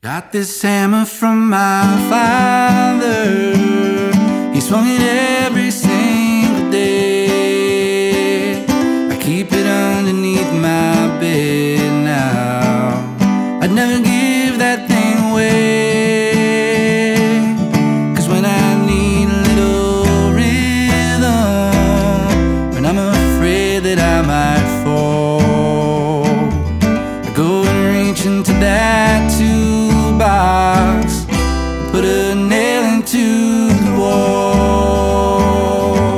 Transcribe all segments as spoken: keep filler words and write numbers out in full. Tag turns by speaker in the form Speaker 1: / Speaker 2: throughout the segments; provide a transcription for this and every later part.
Speaker 1: Got this hammer from my father. He swung it every single day. I keep it underneath my bed now. I'd never give that thing away, 'cause when I need a little rhythm, when I'm afraid that I might fall, I go and reach into that toolbox, put a nail into the wall.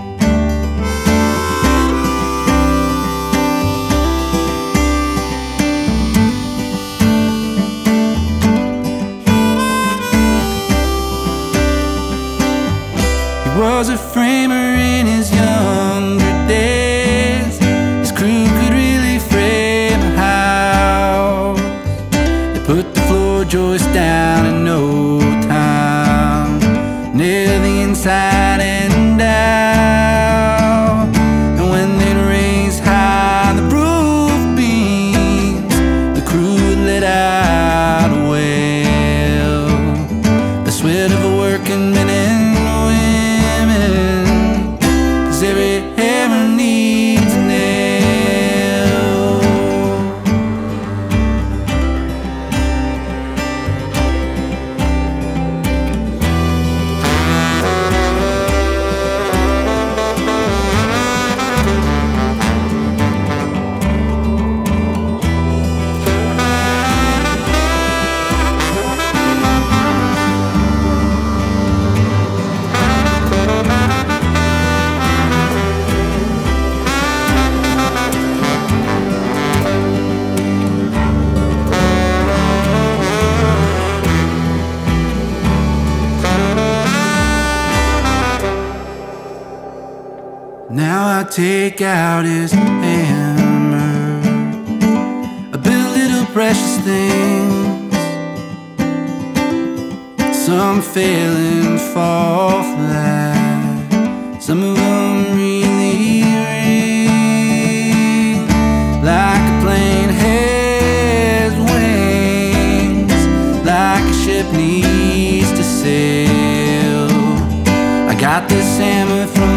Speaker 1: He was a framer in his younger days. His crew could really frame a house. They put the floor joist down in no time, nail the inside and out. And when they'd raise high the roof beams, the crew would let out a wail, the sweat of a working men and women, 'cause every hammer needs a nail. Now I take out his hammer, I build little precious things. Some fail and fall flat, some of them really ring, like a plane has wings, like a ship needs to sail. I got this hammer from